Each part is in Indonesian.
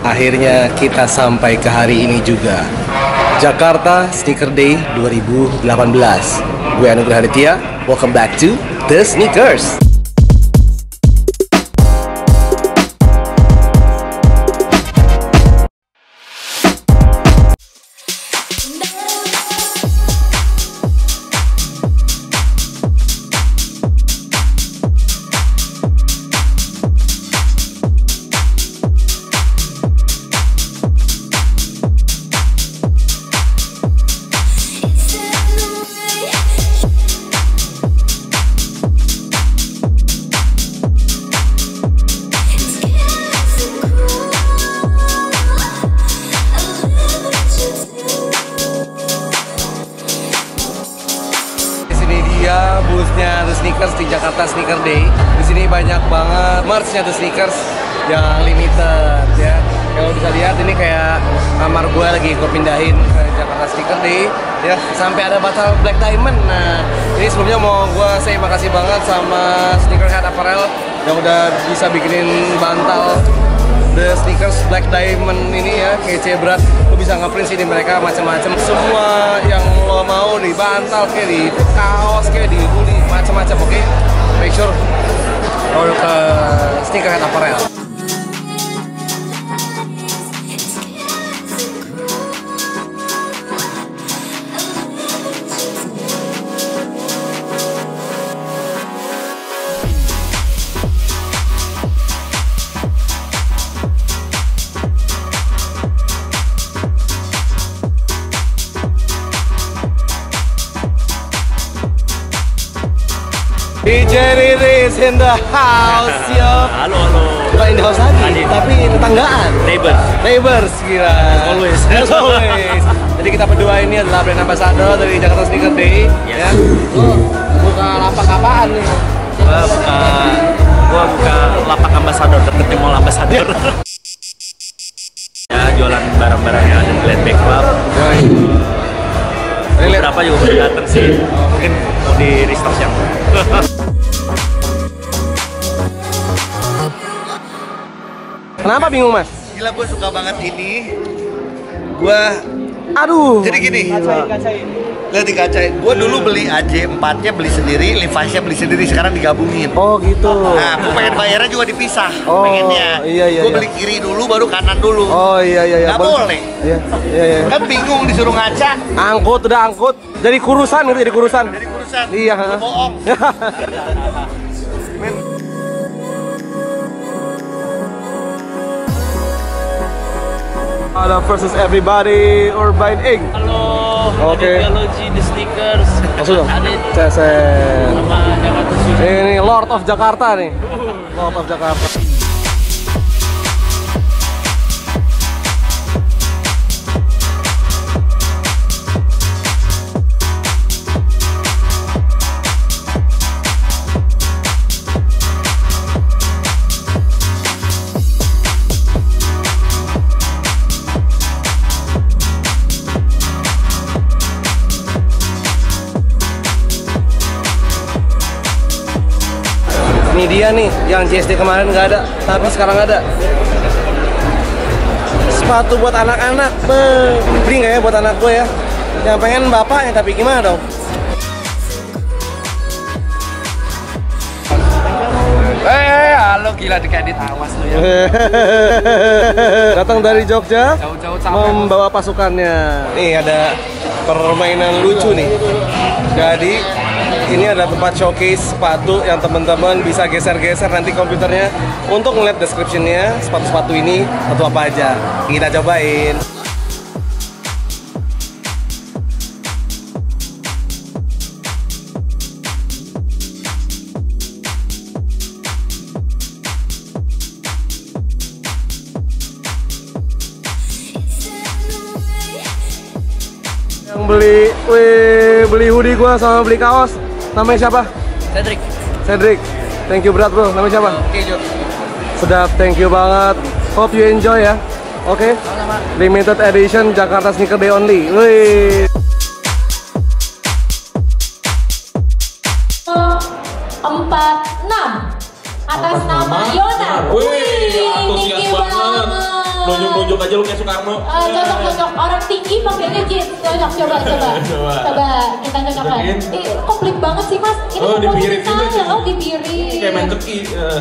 Akhirnya kita sampai ke hari ini juga. Jakarta Sneaker Day 2018. Gue Anugrah Aditya. Welcome back to The Sneakers. Boothnya The Sneakers di Jakarta Sneaker Day. Di sini banyak banget merch-nya The Sneakers yang limited ya. Kalau bisa lihat ini kayak kamar gue lagi gue pindahin ke Jakarta Sneaker Day ya. Sampai ada batal Black Diamond. Nah, ini sebelumnya mau gue say makasih banget sama Sneakerhead Apparel yang udah bisa bikinin bantal The Sneakers Black Diamond ini ya, kece berat. Lo bisa ngeprint sih di mereka macam-macam. Semua yang lo mau di bantal kayak di kaos kayak di hoodie macam-macam, oke? Make sure lo ke Sneakerhead Apparel. DJ Riris in the house, yo. Halo. Bukan in the house lagi, tapi tetanggaan. Neighbors, gila. As always. Jadi kita berdua ini adalah brand ambassador dari Jakarta Sneaker Day. Ya. Lu buka lapak apaan nih? Gua buka lapak ambassador, deket di mall ambassador. Ya, jualan barang-barang yang ada di Land Bank Club. Beberapa juga udah dateng sih. Mungkin mau di restock yang Kenapa bingung, Mas? Gila, gue suka banget ini. Gue jadi gini, lihat dikacain. Gue dulu beli AJ 4-nya beli sendiri, Levi's-nya beli sendiri, sekarang digabungin. Oh gitu. Nah, gue pengen bayarnya juga dipisah. Oh, pengennya. Iya. Gue beli kiri dulu, baru kanan dulu. Oh iya. Gak boleh. Iya. Kan bingung disuruh ngaca. Udah angkut. Jadi kurusan gitu, jadi kurusan. Iya. Gue bohong. Ada versus everybody Urban Egg. Halo, Oke. Ideology The Sneakers. Maksud dong? Adit Cesen. sama Jakarta Sneakers. Ini Lord of Jakarta nih. Lord of Jakarta. Ini dia nih, yang JSD kemarin nggak ada, tapi sekarang ada. Sepatu buat anak-anak, beli nggak ya buat anak gue ya? Yang pengen bapaknya, tapi gimana dong? Halo, gila dikadit, awas lu ya. Datang dari Jogja, Jauh-jauh sampai membawa pasukannya. Nih ada permainan lucu nih. Jadi ini ada tempat showcase sepatu yang teman-teman bisa geser-geser nanti komputernya untuk ngeliat description-nya sepatu-sepatu ini atau apa aja. Kita cobain. Yang beli hoodie gua sama beli kaos. Namanya siapa? Cedric. Thank you berat bro. Namanya siapa? Oke, Jo. Sedap, thank you banget. Hope you enjoy ya. Oke. Limited edition Jakarta Sneaker Day only. Wih. 46 atas nama Yonan. Wih, antusias banget. Nunjuk-nunjuk aja lu kayak Soekarno. Cocok orang tinggi pakainya jeans. Cocok, coba. Coba kita cocokkan. Komplit banget sih Mas. Ini dipirit saya. Oh dipirit. Kayak main ceki.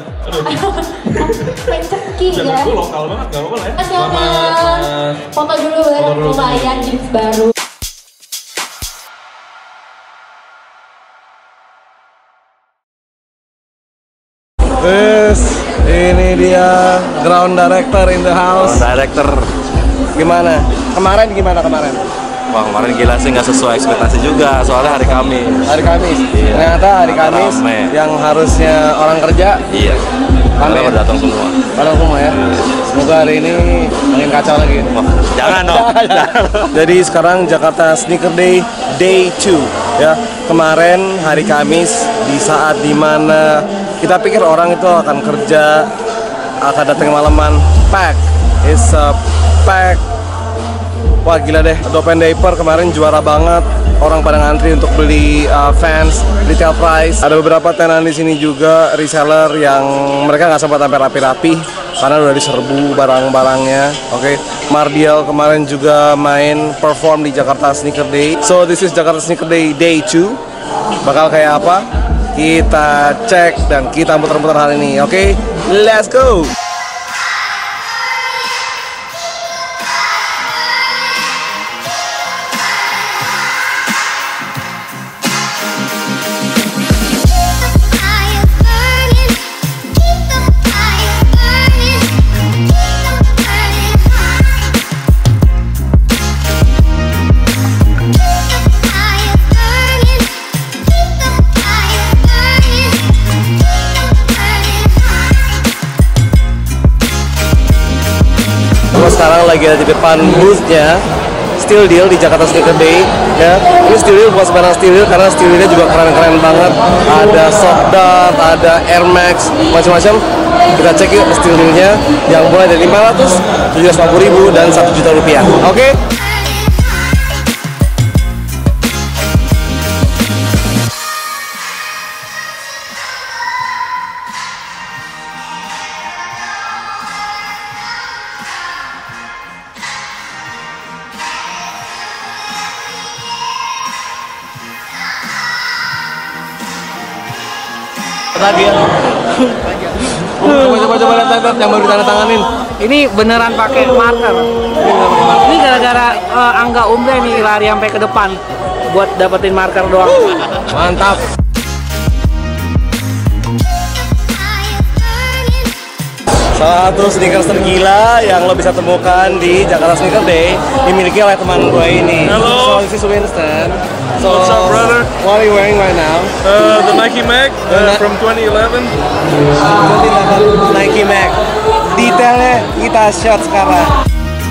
Main ceki ya. Gue lokal banget, gak apa-apa lah ya. Selamat. Foto dulu ya. Lumayan jeans baru. Ini dia ground director in the house. Director. Gimana? Kemarin gimana? Wah, kemarin gila sih, nggak sesuai ekspektasi juga, soalnya hari Kamis. Hari Kamis. Iya. Ternyata hari Kamis Rame. yang harusnya orang kerja. Iya. Rame ya? Datang semua. Datang semua ya. Semoga hari ini makin kacau lagi. Wah, jangan dong. Jadi sekarang Jakarta Sneaker Day Day 2 ya. Kemarin hari Kamis di saat dimana kita pikir orang itu akan kerja, akan datang malaman, pack. It's a pack. Wah gila deh, Dope & Diaper kemarin juara banget. Orang pada ngantri untuk beli fans, retail price. Ada beberapa tenan di sini juga, reseller yang mereka nggak sempat sampai rapi-rapi karena udah diserbu barang-barangnya. Oke, Mardial kemarin juga main perform di Jakarta Sneaker Day. So this is Jakarta Sneaker Day Day 2. Bakal kayak apa? Kita cek dan kita muter-muter hari ini. Oke, let's go. Sekarang lagi ada di depan booth-nya Steel Deal di Jakarta Sneaker Day ya. Ini Steel Deal bukan sembarang Steel Deal karena Steel Deal-nya juga keren-keren banget. Ada Soft Dart, ada Air Max, macam-macam. Kita cek yuk Steel Deal-nya yang mulai dari 500, 750.000 dan 1 juta rupiah. Oke? Tadi ya. Coba lihat yang baru ditandatanganin. Ini beneran pakai marker. Ini gara-gara Angga Umbre nih lari sampai ke depan buat dapetin marker doang. Mantap. Salah satu sneakers tergila yang lo bisa temukan di Jakarta Sneaker Day dimiliki oleh teman gue ini. Hello. So this is Winston. So, What's up, brother? What are you wearing right now? The Nike Mag from 2011. Nike Mag. Detailnya kita shot sekarang.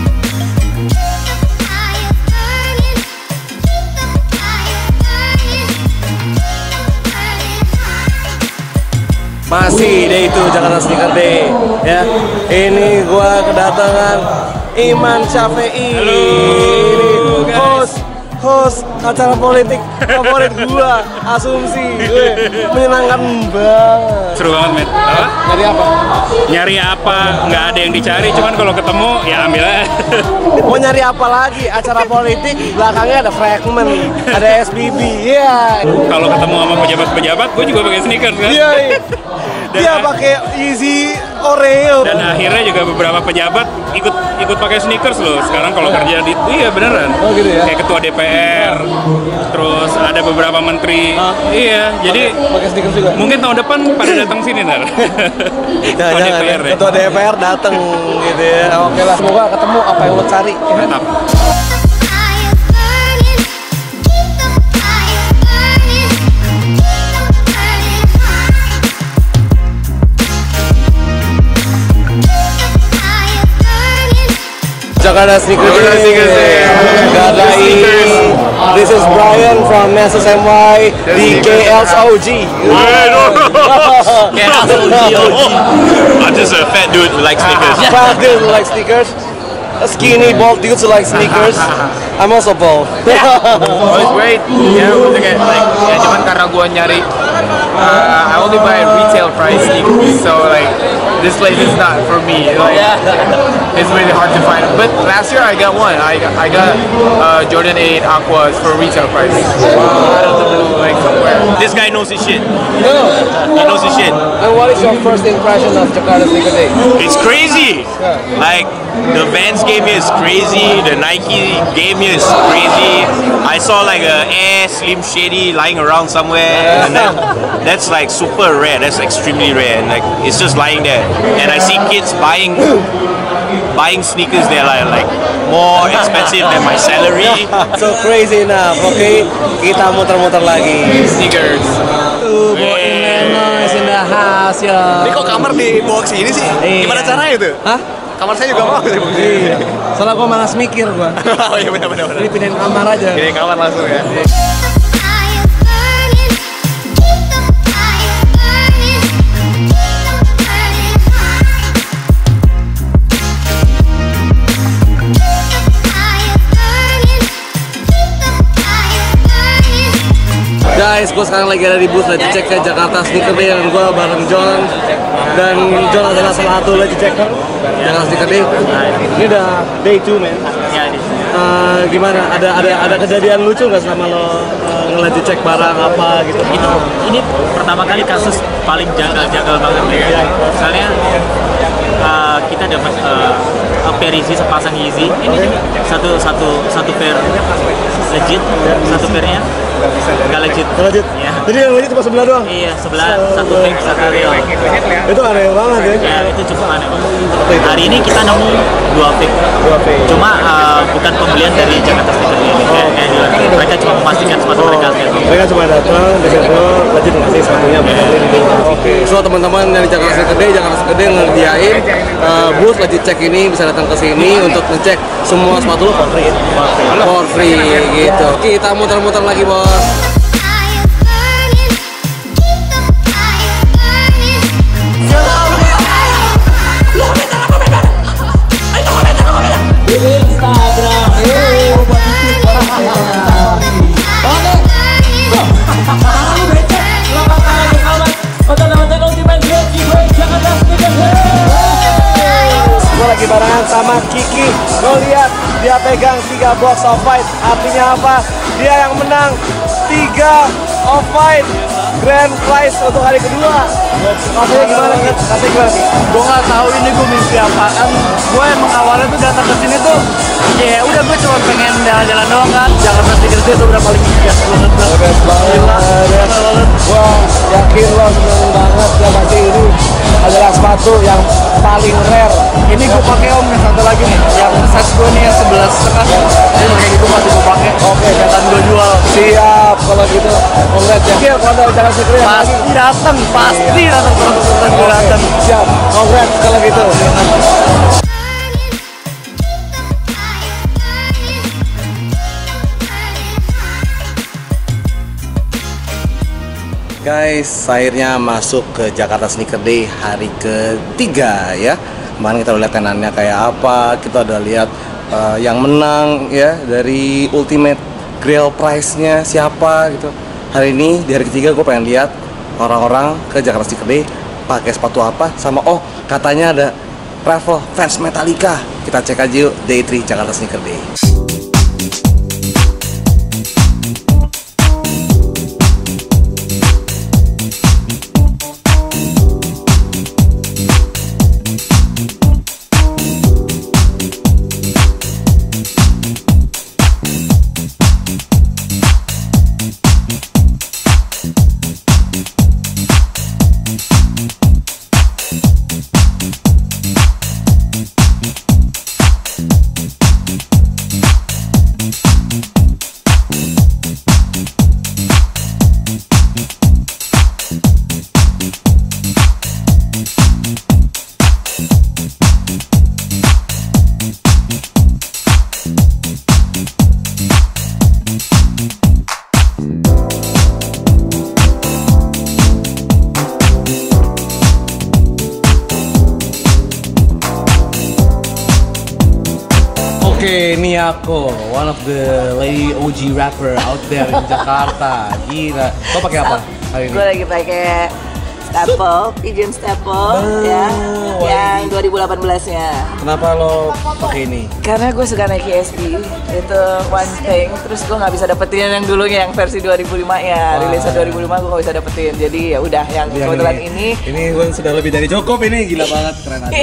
Masih day itu Jakarta Sneaker Day ya. Ini gua kedatangan Iman Syafi'i. Halo, ini host acara politik favorit gua, Asumsi. Gue menyenangkan banget. Seru banget, men. Apa? Nyari apa? Nyari apa? Nggak ada yang dicari, cuman kalau ketemu ya ambil aja. Mau nyari apa lagi? Acara politik, belakangnya ada fragment, ada SBB. Iya. Kalau ketemu sama pejabat-pejabat, gue juga pakai sneakers kan. Iya. Dia pakai Easy Oreo. Dan akhirnya juga beberapa pejabat ikut pakai sneakers loh. Sekarang kalau kerja di iya beneran. Oh gitu ya. Kayak ketua DPR, terus ada beberapa menteri. Iya, jadi pakai sneakers juga. mungkin tahun depan pada datang sini ntar. Ketua DPR ya. Ketua DPR datang gitu ya. Oke lah, semoga ketemu apa yang lo cari. Mantap. Jakarta Sneaker Day. This is Brian from SSMY, the KLSOG. I'm just a fat dude who likes sneakers. Fat dude who likes sneakers. A skinny, bald dudes who like sneakers. I'm also bald. Oh, it's great. Yeah, ya cuman karena gua nyari I only buy retail price sneakers, so like this place is not for me. Like, it's really hard to find. But last year I got one. I got Jordan 8 Aquas for retail price. Out of the blue, like somewhere. This guy knows his shit. No. He knows his shit. And what is your first impression of Jakarta Sneaker Day? It's crazy. Like the Vans game here is crazy. The Nike game here is crazy. I saw like a Air Slim Shady lying around somewhere, and that's like super rare. That's extremely rare, and like it's just lying there. And I see kids buying sneakers there like more expensive than my salary. So crazy enough. Oke, kita muter-muter lagi. Sneakers. Illinois in the house ya. Ini kok kamar dibawa ke sini sih? Gimana caranya itu? Hah? Kamar saya juga mau sih. Iya. Soalnya gue malas mikir gue. Oh iya benar. Ini pindahin kamar aja. Pindahin kamar langsung ya. Guys, gue sekarang lagi ada di booth Legit Check ke Jakarta Sneaker Day dan gue bareng John. Dan John adalah salah satu Legit Checker Jakarta Sneaker Day. Ini udah day 2 men. Gimana? Ada kejadian lucu nggak selama lo nge-Legit Check barang apa gitu? Ini pertama kali kasus paling jagal banget ya. Misalnya kita dapat pair Yeezy, sepasang Yeezy. Ini satu pair legit, satu pairnya nggak legit. Ya. Jadi yang legit cuma sebelah doang? Iya, sebelah satu fake, satu real. Itu aneh banget ya? Ya, itu cukup aneh banget. Hari ini kita nemu dua fake. Cuma bukan pembelian dari Jakarta Sneaker Day. Kayak bilang, mereka cuma memastikan sepatu mereka asli. Mereka cuma datang, disitu legit ngasih sepatunya. Oke, so teman-teman dari Jakarta Sneaker Day ngerjain booth Legit Check ini bisa datang ke sini untuk ngecek semua sepatu lo for free gitu. Kita muter-muter lagi bos. Gue lagi barengan sama Kiki. Lo lihat dia pegang 3 box Off-White. Artinya apa? Dia yang menang 3 Off-White Grand Prize untuk hari kedua. Rasanya gimana? Rasanya gimana? Gue nggak tahu ini gue mimpi apaan. Gue emang awalnya tuh datang ke sini tuh, ya udah gue cuma pengen jalan-jalan doang kan. Jakarta Sneaker Day tuh udah paling best banget. Best banget. Gue yakin lo seneng banget ya pasti ini adalah sepatu yang paling rare. Ini gue pakai om yang satu lagi nih, yang size gue nih yang 11,5. Ini kayak gitu masih gue pakai. Oke, dan gue jual. Siap kalau gitu. Congrats ya. Kalau ada Jakarta Sneaker Day Pasti datang, pasti datang terus gue datang. Siap. Congrats kalau gitu. Guys, akhirnya masuk ke Jakarta Sneaker Day hari ketiga ya. Kemarin kita udah lihat tenannya kayak apa, kita udah lihat yang menang ya dari Ultimate Grail Prize-nya siapa gitu. Hari ini di hari ketiga gue pengen lihat orang-orang ke Jakarta Sneaker Day pakai sepatu apa, sama katanya ada travel fans Metallica. Kita cek aja yuk Day 3 Jakarta Sneaker Day. Oke, ini aku, one of the lady OG rapper out there in Jakarta. Gila. Lo pakai apa hari ini? Gue lagi pakai Pigeon Staple, ya, yang 2018-nya. Kenapa lo pakai ini? Karena gue suka Nike SB, itu one thing. Terus gue nggak bisa dapetin yang dulunya, yang versi 2005 ya, rilisan 2005 gue nggak bisa dapetin. Jadi ya udah, yang kebetulan ini. Ini gue sudah lebih dari cukup ini, gila banget, keren aja.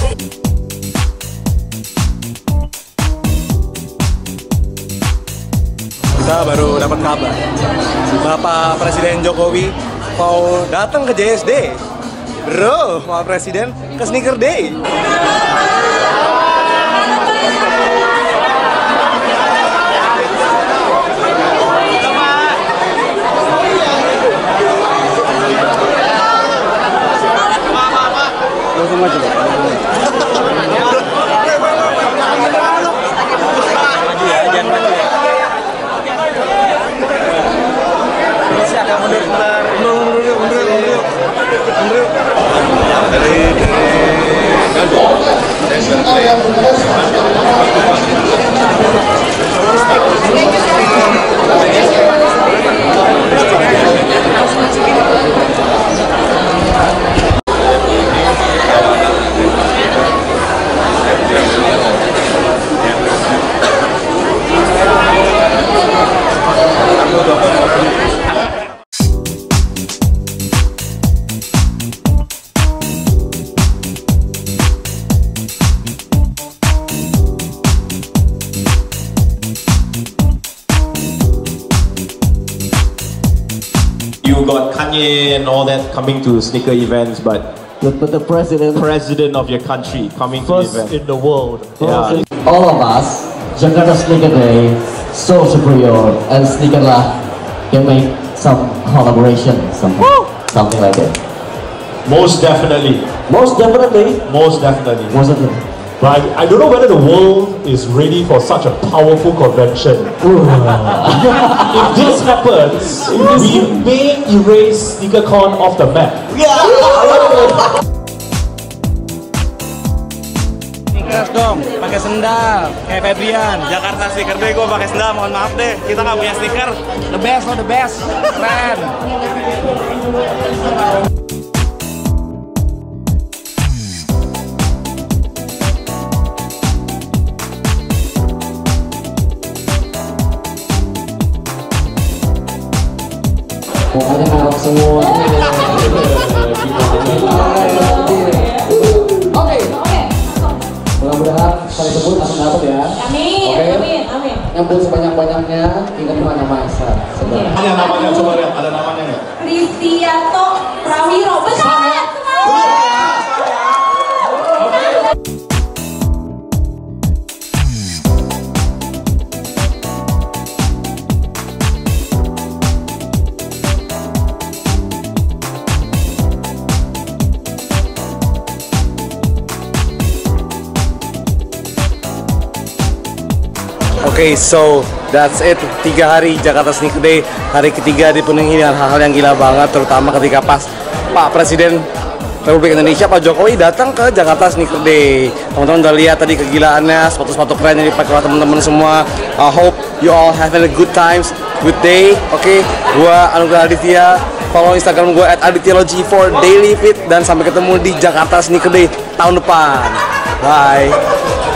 Kita baru dapat kabar, Bapak Presiden Jokowi mau datang ke JSD. Bro, Bapak Presiden ke Sneaker Day. Langsung maju. You got Kanye and all that coming to sneaker events, but the president of your country coming to first event in the world. Yeah. All of us, Jakarta Sneaker Day, so superior, and Sneakerlah can make some collaboration, something like that. Most definitely. Most definitely. Most definitely. Most definitely. But I don't know whether the world is ready for such a powerful convention. If this happens, we may erase SneakerCon off the map. Sneakers dong, pakai sendal, kayak Febrian. Jakarta Sneaker Day gue pakai sendal, mohon maaf deh, kita nggak punya sneaker. The best, lo the best, keren. Pokoknya harap semua. Oke. Mudah-mudahan kali tersebut akan dapat ya. Amin. Oke. Amin. Yang pun sebanyak-banyaknya, ingat nama Esa. Ada namanya, coba lihat, ada namanya nggak? Kristianto Prawiro. Benar. Oke, so that's it. 3 hari Jakarta Sneaker Day. Hari ketiga dipenuhi dengan hal-hal yang gila banget, terutama ketika pas Pak Presiden Republik Indonesia Pak Jokowi datang ke Jakarta Sneaker Day. Teman-teman udah lihat tadi kegilaannya, sepatu-sepatu keren yang dipakai oleh teman-teman semua. I hope you all having a good times, good day. Oke, gua Anugrah Aditya. Follow Instagram gue @adityaLogi for daily fit, dan sampai ketemu di Jakarta Sneaker Day tahun depan. Bye.